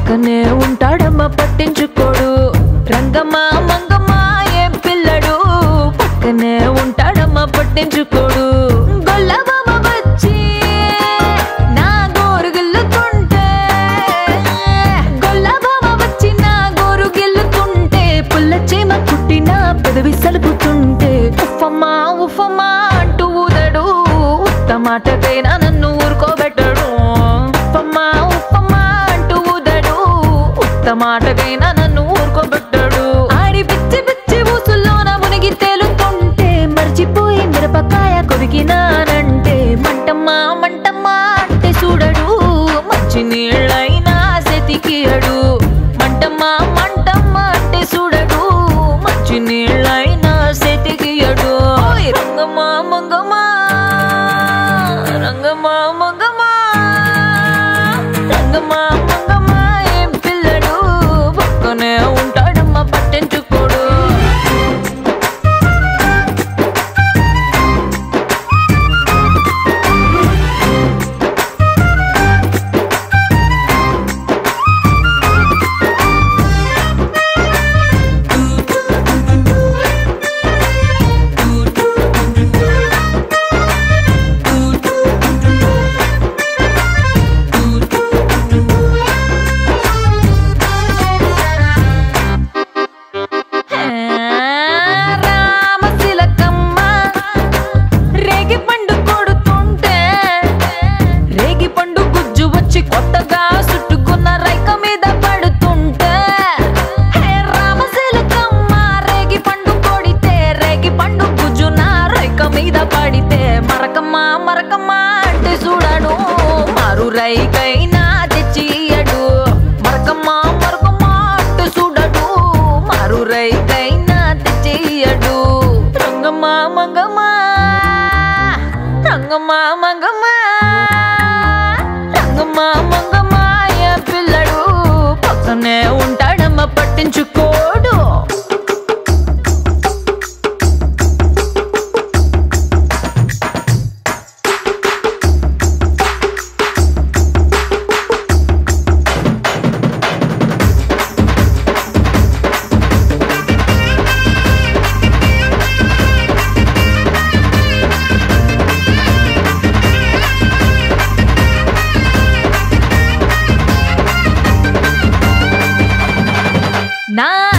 పక్కనే ఉంటాడమ్మ పట్టించుకోడు. రంగమ్మ మంగమ్మ ఏం పిల్లడు, పక్కనే ఉంటాడమ్మ పట్టించుకోడు. గొల్లబామ వచ్చి నా గోరు గిల్లుతుంటే, గొల్లబామ వచ్చి నా గోరు గిల్లుతుంటే, పుల్ల చీమ కుట్టిన పెదవి సలుపుతుంటే, ఉఫమ్మా ఉఫమ్మా అంటూ ఊదడు. ఉత్త మాటకైనా నన్ను ఊరుకోబెట్టడు. ఉఫమ్మా ఉఫమ్మా అంటూ ఊదడు. ఉత్త మాటకైనా నన్ను ఊరుకోబెట్టడు. ఆడి పిచ్చి పిచ్చి ఊసుల్లోన మునిగి తేలుతుంటే, మర్చిపోయి మిరపకాయ కొరికినానంటే, మంటమ్మా మంటమ్మా అంటే చూడడు. మంచి నీళ్ళైనా సెతికియడు. మంటమ్మా మంటమ్మా అంటే చూడడు. మంచి నీళ్ళైనా సెతికియడు. రంగమ్మ మంగమ్మ రంగమ్మ మంగమ్మ రంగమ్మ మంగమ్మ ఏం పిల్లడు, పక్కనే ఉంటాడమ్మ పట్టించుకోడు. కొత్తగా చుట్టుకున్న రైక మీద పడుతుంటే, రామశిలకమ్మ రేగి పండు కొడితే, రేగి పండు గుజ్జున రైక మీద పడితే, మరకమ్మ మరకమ్మ అంటే చూడడు. మారు రైకైనా తెచ్చియడు. మరకమ్మ మరకమ్మ అంటే చూడడు. మారు రైకైనా తెచ్చియడు. రంగమ్మ మంగమ్మ రంగమ్మ మంగమ్మ రంగమ్మ మంగమ్మ ఏ పిల్లడు, పక్కనే ఉంటాడమ్మ పట్టించుకోడు. నా